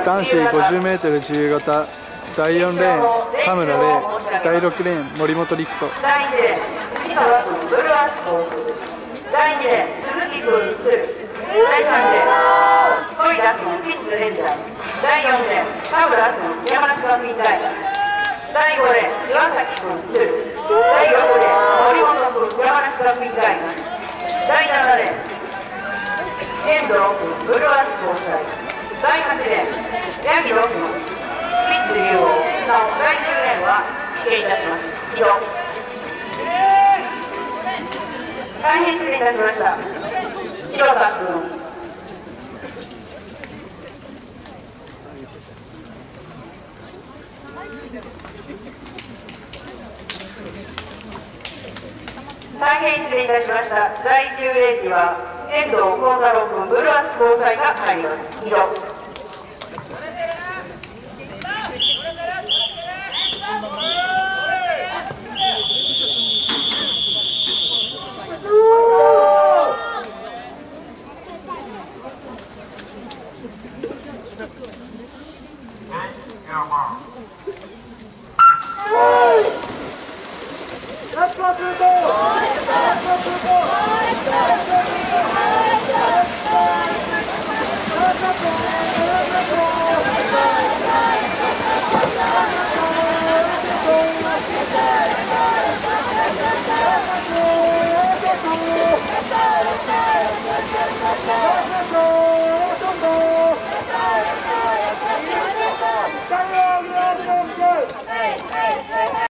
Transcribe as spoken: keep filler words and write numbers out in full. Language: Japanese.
男子 ごじゅうメートル 自由形だいよんレーン田村玲、だいろくレーン森本陸斗。 だいにレーン藤川君ブルーアスコース、だいにレーン鈴木君鶴、だいさんレーン小井田君キッズレンジャー、だいよんレーン田村君山梨学院大学、だいごレーン岩崎君鶴、だいろくレーン森本君山梨学院大学、だいななレーン遠藤君ブルーアスコース大学、だいはちレーン八木郎君キッズ竜王なおだいじゅうレーンは棄権いたします。以上。大変失礼いたしました。広田君。大変失礼いたしました。だいじゅうレーンには遠藤幸太郎君ブルーアス交際が入ります。以上。 Let's go!